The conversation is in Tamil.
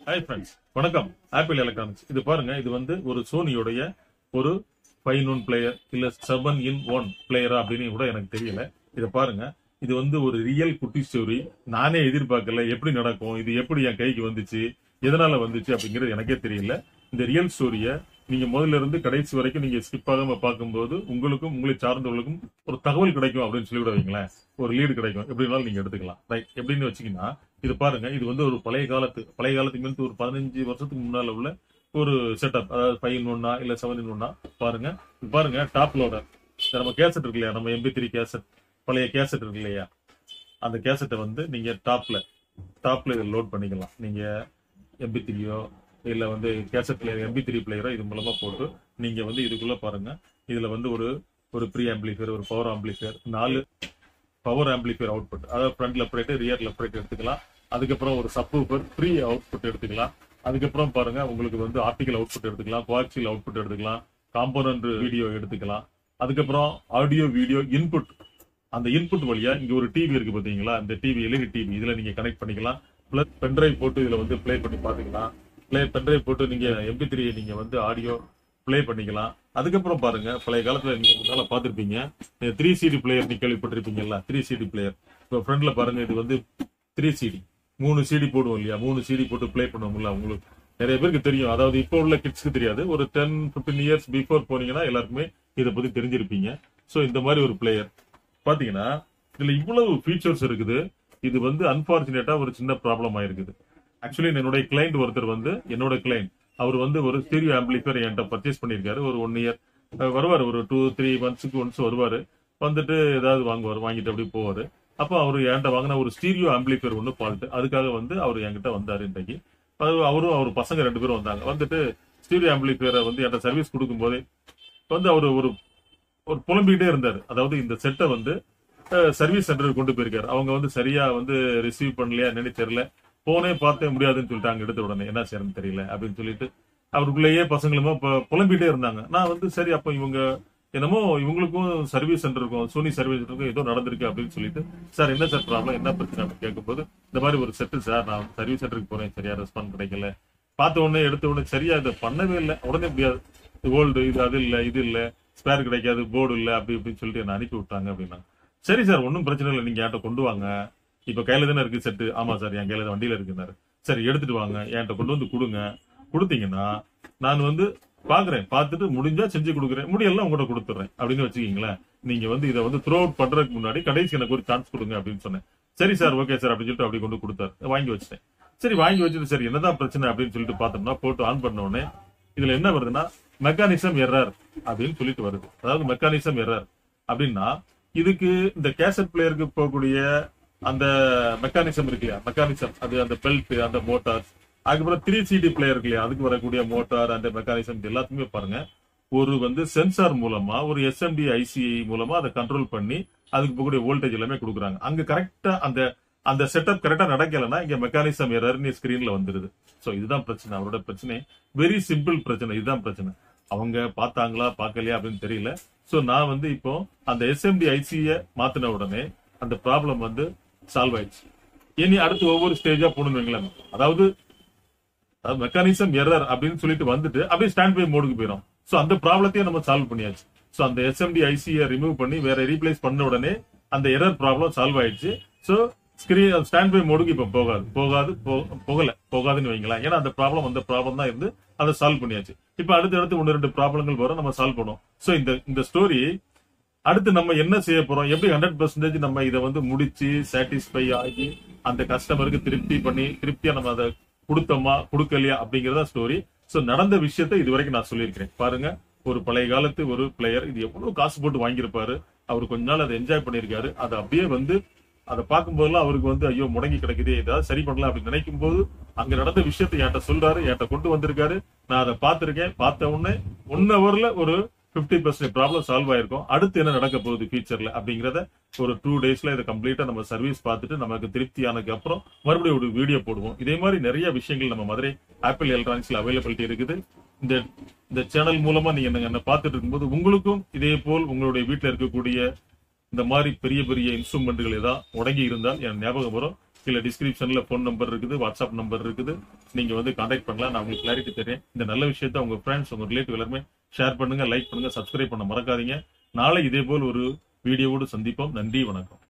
ஹாய் ஃப்ரெண்ட்ஸ், வணக்கம். Apple electronics. இது பாருங்க, இது வந்து ஒரு சோனியோடைய ஒரு 5-in-1 பிளேயர் இல்ல 7-in-1 பிளேயரா அப்படின்னு கூட எனக்கு தெரியல. இதை பாருங்க, இது வந்து ஒரு ரியல் குட்டி ஸ்டோரி. நானே எதிர்பார்க்கல எப்படி நடக்கும், இது எப்படி என் கைக்கு வந்துச்சு, எதனால வந்துச்சு அப்படிங்கிறது எனக்கே தெரியல. இந்த ரியல் ஸ்டோரிய நீங்க முதல்ல இருந்து கடைசி வரைக்கும் நீங்க ஸ்கிப் ஆகாம பார்க்கும்போது உங்களுக்கும் உங்களை சார்ந்தவர்களுக்கும் ஒரு தகவல் கிடைக்கும் அப்படின்னு சொல்லி விட வைங்களேன். ஒரு லீடு கிடைக்கும். எப்படினாலும் நீங்க எடுத்துக்கலாம். ரைட், எப்படின்னு வச்சீங்கன்னா இது பாருங்க, இது வந்து ஒரு பழைய காலத்துக்கு மீது ஒரு 15 வருஷத்துக்கு முன்னால உள்ள ஒரு செட்டப். அதாவது 5-in-1 இல்ல 7-in-1 பாருங்க. இது பாருங்க, டாப் லோடர். நம்ம கேசட் இருக்கு இல்லையா, நம்ம MP3 கேசட், பழைய கேசட் இருக்கு இல்லையா, அந்த கேசட்டை வந்து நீங்க டாப்ல இதை லோட் பண்ணிக்கலாம். நீங்க MP3யோ இல்ல வந்து கேசட் பிளேயர் MP3 பிளேயரோ இது மூலமா போட்டு நீங்க வந்து இதுக்குள்ள பாருங்க. இதுல வந்து ஒரு ப்ரீ ஆம்பிளிஃபையர், ஒரு power amplifier, 4 power amplifier output, அதாவது front left right, rear left right எடுத்துக்கலாம். அதுக்கப்புறம் ஒரு சப்வூஃபர் ப்ரீ அவுட்புட் எடுத்துக்கலாம். அதுக்கப்புறம் பாருங்க, உங்களுக்கு வந்து ஆப்டிகல் அவுட்புட் எடுத்துக்கலாம், கோஆக்சியல் அவுட்புட் எடுத்துக்கலாம், காம்போனன்ட் வீடியோ எடுத்துக்கலாம். அதுக்கப்புறம் ஆடியோ வீடியோ இன்புட். அந்த இன்புட் வழியா இங்க ஒரு டிவி இருக்கு பாத்தீங்களா, இந்த டிவி எல்இடி டிவி, இதுல நீங்க கனெக்ட் பண்ணிக்கலாம். பிளஸ் பென்ட்ரைவ் போட்டு இதுல வந்து பிளே பண்ணி பாத்துக்கலாம். பென்ட்ரைவ் போட்டு நீங்க MP3 நீங்க வந்து ஆடியோ பிளே பண்ணிக்கலாம். அதுக்கப்புறம் பாருங்க, பழைய காலத்துல நீங்க முன்னால பாத்திருப்பீங்க 3CD பிளேயர், நீ கேள்விப்பட்டிருப்பீங்கல்ல, 3CD பிளேயர். இப்போ ஃப்ரண்ட்ல பாருங்க, இது வந்து 3CD, 3 CD போடுவோம் இல்லையா, 3 CD போட்டு பிளே பண்ணுவோம்ல. உங்களுக்கு நிறைய பேருக்கு தெரியும், அதாவது இப்போ உள்ள கிட்ஸ்க்கு தெரியாது. ஒரு 10-15 இயர்ஸ் பிஃபோர் போனீங்கன்னா எல்லாருக்குமே இதை பத்தி தெரிஞ்சிருப்பீங்க. சோ இந்த மாதிரி ஒரு பிளேயர் பாத்தீங்கன்னா இதுல இவ்வளவு ஃபீச்சர்ஸ் இருக்குது. இது வந்து அன்பார்ச்சுனேட்டா ஒரு சின்ன ப்ராப்ளம் ஆயிருக்குது. ஆக்சுவலி என்னுடைய கிளைண்ட் ஒருத்தர் வந்து, என்னோட கிளைண்ட், அவர் வந்து ஒரு ஸ்டீரியோ ஆம்பிளிஃபையர் என்கிட்ட பர்ச்சேஸ் பண்ணிருக்காரு. ஒரு 1 இயர் வருவாரு, ஒரு 2-3 மந்த்ஸ்க்கு ஒன்ஸ் வருவாரு. வந்துட்டு ஏதாவது வாங்குவாரு, வாங்கிட்டு அப்படி போவாரு. அப்போ அவர் என்கிட்ட வாங்கின ஒரு ஸ்டீரியோ ஆம்பிளிஃபையர் ஒன்று ஃபால்ட். அதுக்காக வந்து அவர் என்கிட்ட வந்தாரு இன்றைக்கு. அவரும் அவர் பசங்க 2 பேரும் வந்தாங்க. வந்துட்டு ஸ்டீரியோ ஆம்பிளிஃபையரை வந்து என்கிட்ட சர்வீஸ் கொடுக்கும் போதே வந்து அவர் ஒரு புலம்பிக்கிட்டே இருந்தாரு. அதாவது இந்த செட்டை வந்து சர்வீஸ் சென்டருக்கு கொண்டு போயிருக்காரு. அவங்க வந்து சரியா வந்து ரிசீவ் பண்ணலையா என்னன்னு தெரியல. போனே பார்த்தே முடியாதுன்னு சொல்லிட்டாங்க. எடுத்த உடனே என்ன செய்யறதுன்னு தெரியல அப்படின்னு சொல்லிட்டு அவருக்குள்ளேயே பசங்களுமோ புலம்பிட்டே இருந்தாங்க. நான் வந்து சரி, அப்ப இவங்க என்னமோ இவங்களுக்கும் சர்வீஸ் சென்டர் இருக்கும், சோனி சர்வீஸ் சென்டருக்கும் ஏதோ நடந்திருக்கு அப்படின்னு சொல்லிட்டு, சார் என்ன சார் ப்ராப்ளம், என்ன பிரச்சனை அப்படின்னு கேட்கும்போது, இந்த மாதிரி ஒரு செட்டு சார், நான் சர்வீஸ் சென்டருக்கு போறேன், சரியா ரெஸ்பாண்ட் கிடைக்கல, பார்த்த உடனே எடுத்த உடனே சரியா இதை பண்ணவே இல்லை, உடனே முடியாது, ஓல்டு இது, அது இல்ல இது இல்ல, ஸ்பேர் கிடைக்காது, போர்டு இல்ல, அப்படி இப்படின்னு சொல்லிட்டு என்ன அனுப்பி விட்டாங்க அப்படின்னா. சரி சார், ஒன்னும் பிரச்சனை இல்லை, நீங்க என்கிட்ட கொண்டு வாங்க, இப்ப கையில தானே இருக்கு செட்டு. ஆமா சார், என் கையில வண்டியில இருக்குனாரு. சரி, எடுத்துட்டு வாங்க, என்கிட்ட கொண்டு வந்து கொடுங்க. கொடுத்தீங்கன்னா நான் வந்து பாக்குறேன், பார்த்துட்டு முடிஞ்சா செஞ்சு கொடுக்குறேன், முடியெல்லாம் உங்கள்கிட்ட கொடுத்துறேன் அப்படின்னு வச்சுக்கீங்களேன். நீங்க வந்து இதை வந்து த்ரோ அவுட் பண்றதுக்கு முன்னாடி கடைசி எனக்கு ஒரு சான்ஸ் கொடுங்க அப்படின்னு சொன்னேன். சரி சார், ஓகே சார் அப்படின்னு சொல்லிட்டு அப்படி கொண்டு கொடுத்தாரு. வாங்கி வச்சிட்டேன். சரி, வாங்கி வச்சுட்டு சரி என்னதான் பிரச்சனை அப்படின்னு சொல்லிட்டு பார்த்தோம்னா, போட்டு ஆன் பண்ண உடனே இதுல என்ன வருதுன்னா, மெக்கானிசம் எரர் அப்படின்னு சொல்லிட்டு வருது. அதாவது மெக்கானிசம் எரர் அப்படின்னா, இதுக்கு இந்த கேசட் பிளேயருக்கு போகக்கூடிய அந்த மெக்கானிசம் இருக்கு இல்லையா, மெக்கானிசம் அது அந்த பெல்ட், அந்த மோட்டார், அதுக்கப்புறம் 3CD பிளேயர் இருக்கு இல்லையா, அதுக்கு வரக்கூடிய மோட்டார், அந்த மெக்கானிசம் எல்லாத்துக்குமே பாருங்க, ஒரு வந்து சென்சார் மூலமா, ஒரு SMD IC மூலமா அதை கண்ட்ரோல் பண்ணி அதுக்கு போகக்கூடிய வோல்டேஜ் எல்லாமே கொடுக்குறாங்க. அங்க கரெக்டா அந்த செட்டப் கரெக்டா நடக்கலன்னா இங்க மெக்கானிசம் எரர்னு ஸ்கிரீன்ல வந்துருது. சோ இதுதான் பிரச்சனை, அவரோட பிரச்சனை. வெரி சிம்பிள் பிரச்சனை, இதுதான் பிரச்சனை. அவங்க பார்த்தாங்களா பார்க்கலையா அப்படின்னு தெரியல. சோ நான் வந்து இப்போ அந்த SMD IC-ய மாத்தின உடனே அந்த ப்ராப்ளம் வந்து சால்வ் ஆயிடுச்சு. இனி அடுத்து ஒவ்வொரு ஸ்டேஜா போடணும். அதாவது மெக்கானிசம் எரர் அப்படின்னு சொல்லிட்டு வந்துட்டு அப்படியே ஸ்டாண்ட் பை மோடுக்கு போயிடும். சோ அந்த ப்ராப்ளத்தையும் நம்ம சால்வ் பண்ணியாச்சு. சோ அந்த SMD IC-ய ரிமூவ் பண்ணி வேற ரீப்ளேஸ் பண்ண உடனே அந்த எரர் ப்ராப்ளம் சால்வ் ஆயிடுச்சு. சோ ஸ்கிரீன் ஸ்டாண்ட் பை மோடுக்கு இப்ப போகாதுன்னு வைங்களேன். ஏன்னா அந்த ப்ராப்ளம் தான் இருந்து அதை சால்வ் பண்ணியாச்சு. இப்ப அடுத்து 1-2 ப்ராப்ளங்கள் வரும், நம்ம சால்வ் பண்ணுவோம். சோ இந்த ஸ்டோரி அடுத்து நம்ம என்ன செய்ய போறோம், எப்படி 100% நம்ம இதை வந்து முடிச்சு சாட்டிஸ்ஃபை ஆகி அந்த கஸ்டமருக்கு திருப்தியா நம்ம அதை கொடுத்தோமா கொடுக்கலையா அப்படிங்கறத ஸ்டோரி. சோ நடந்த விஷயத்தை இதுவரைக்கும் நான் சொல்லியிருக்கிறேன். பாருங்க, ஒரு பழைய காலத்து ஒரு பிளேயர், இது எவ்வளவு காசு போட்டு வாங்கியிருப்பாரு, அவர் கொஞ்ச நாள் அதை என்ஜாய் பண்ணிருக்காரு. அதை அப்படியே வந்து அதை பார்க்கும் போதெல்லாம் அவருக்கு வந்து ஐயோ முடங்கி கிடக்குது, ஏதாவது சரி பண்ணலாம் அப்படின்னு நினைக்கும் போது அங்க நடந்த விஷயத்தை என்கிட்ட சொல்றாரு, என்கிட்ட கொண்டு வந்திருக்காரு. நான் அதை பார்த்திருக்கேன். பார்த்த உடனே 1 ஹவர்ல ஒரு 50% ப்ராப்ளம் சால்வ் ஆயிருக்கும். அடுத்து என்ன நடக்க போகுது ஃபியூச்சர்ல அப்படிங்கறத ஒரு 2 டேஸ்ல இதை கம்ப்ளீட்டா நம்ம சர்வீஸ் பார்த்துட்டு நமக்கு திருப்தியானதுக்கு அப்புறம் மறுபடியும் ஒரு வீடியோ போடுவோம். இதே மாதிரி நிறைய விஷயங்கள் நம்ம மதுரை ஆப்பிள் எலக்ட்ரானிக்ஸ்ல அவைலபிலிட்டி இருக்குது. இந்த சேனல் மூலமா நீங்க என்ன பார்த்துட்டு இருக்கும்போது உங்களுக்கும் இதே போல் உங்களுடைய வீட்டுல இருக்கக்கூடிய இந்த மாதிரி பெரிய பெரிய இன்ஸ்ட்ருமெண்ட்கள் ஏதாவது முடங்கி இருந்தால் என் ஞாபகம் வரும். கீழே டிஸ்கிரிப்ஷன்ல ஃபோன் நம்பர் இருக்குது, வாட்ஸ்அப் நம்பர் இருக்குது. நீங்க வந்து கான்டாக்ட் பண்ணலாம். நான் உங்களுக்கு கிளாரிட்டி தரேன். இந்த நல்ல விஷயத்த உங்க ஃப்ரெண்ட்ஸ், உங்க ரிலேட்டிவ் எல்லாருமே ஷேர் பண்ணுங்க, லைக் பண்ணுங்க, சப்ஸ்கிரைப் பண்ண மறக்காதீங்க. நாளை இதே போல் ஒரு வீடியோவோடு சந்திப்போம். நன்றி, வணக்கம்.